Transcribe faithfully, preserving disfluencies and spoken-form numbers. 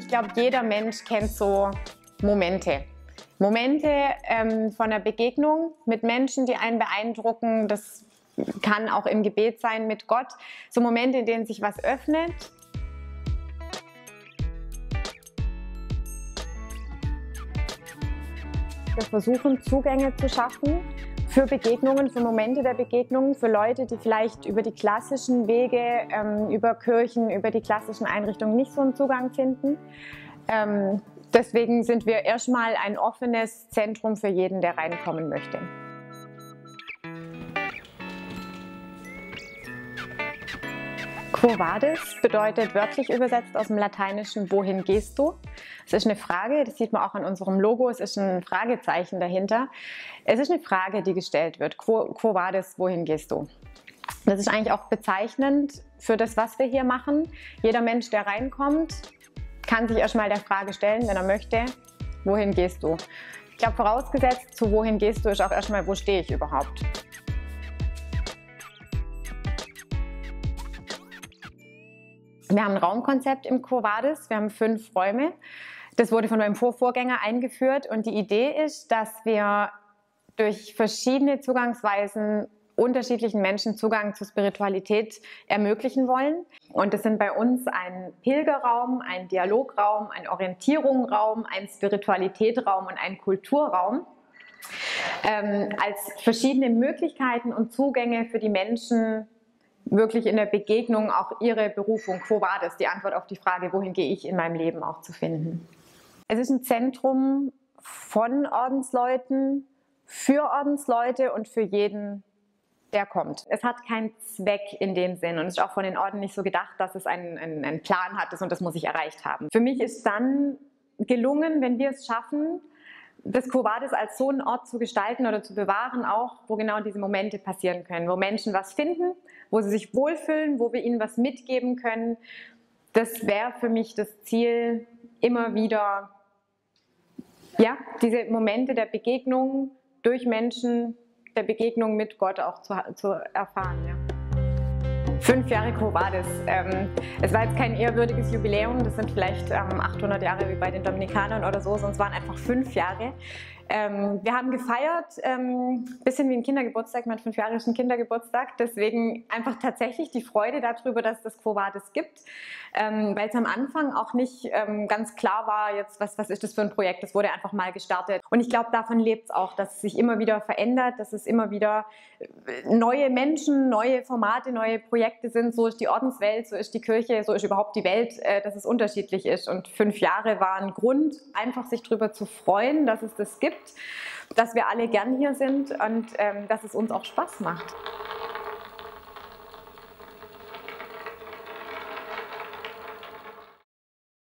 Ich glaube, jeder Mensch kennt so Momente. Momente ähm, von einer Begegnung mit Menschen, die einen beeindrucken. Das kann auch im Gebet sein mit Gott. So Momente, in denen sich was öffnet. Wir versuchen, Zugänge zu schaffen für Begegnungen, für Momente der Begegnungen, für Leute, die vielleicht über die klassischen Wege, ähm, über Kirchen, über die klassischen Einrichtungen nicht so einen Zugang finden. Ähm, deswegen sind wir erstmal ein offenes Zentrum für jeden, der reinkommen möchte. Quo vadis bedeutet wörtlich übersetzt aus dem Lateinischen, wohin gehst du? Es ist eine Frage, das sieht man auch an unserem Logo, es ist ein Fragezeichen dahinter. Es ist eine Frage, die gestellt wird. Quo, quo vadis, wohin gehst du? Das ist eigentlich auch bezeichnend für das, was wir hier machen. Jeder Mensch, der reinkommt, kann sich erstmal der Frage stellen, wenn er möchte, wohin gehst du? Ich glaube, vorausgesetzt, zu wohin gehst du, ist auch erstmal, wo stehe ich überhaupt? Wir haben ein Raumkonzept im Quo vadis, wir haben fünf Räume. Das wurde von meinem Vorvorgänger eingeführt und die Idee ist, dass wir durch verschiedene Zugangsweisen unterschiedlichen Menschen Zugang zur Spiritualität ermöglichen wollen. Und das sind bei uns ein Pilgerraum, ein Dialograum, ein Orientierungsraum, ein Spiritualitätsraum und ein Kulturraum. Ähm, als verschiedene Möglichkeiten und Zugänge für die Menschen, wirklich in der Begegnung auch ihre Berufung, quo vadis, die Antwort auf die Frage, wohin gehe ich in meinem Leben, auch zu finden. Es ist ein Zentrum von Ordensleuten, für Ordensleute und für jeden, der kommt. Es hat keinen Zweck in dem Sinn und es ist auch von den Orden nicht so gedacht, dass es einen, einen, einen Plan hat und das muss ich erreicht haben. Für mich ist dann gelungen, wenn wir es schaffen, das Quo vadis als so einen Ort zu gestalten oder zu bewahren auch, wo genau diese Momente passieren können, wo Menschen was finden, wo sie sich wohlfühlen, wo wir ihnen was mitgeben können. Das wäre für mich das Ziel, immer wieder ja, diese Momente der Begegnung durch Menschen, der Begegnung mit Gott auch zu, zu erfahren. Ja. Fünf Jahre Quo vadis. Ähm, es war jetzt kein ehrwürdiges Jubiläum, das sind vielleicht ähm, achthundert Jahre wie bei den Dominikanern oder so, sonst waren einfach fünf Jahre. Ähm, wir haben gefeiert, ähm, bisschen wie ein Kindergeburtstag, mein fünfjährigen Kindergeburtstag, deswegen einfach tatsächlich die Freude darüber, dass es das Quo vadis gibt, ähm, weil es am Anfang auch nicht ähm, ganz klar war, jetzt was, was ist das für ein Projekt, das wurde einfach mal gestartet und ich glaube, davon lebt es auch, dass es sich immer wieder verändert, dass es immer wieder neue Menschen, neue Formate, neue Projekte sind, so ist die Ordenswelt, so ist die Kirche, so ist überhaupt die Welt, äh, dass es unterschiedlich ist und fünf Jahre war ein Grund, einfach sich darüber zu freuen, dass es das gibt, dass wir alle gern hier sind und ähm, dass es uns auch Spaß macht.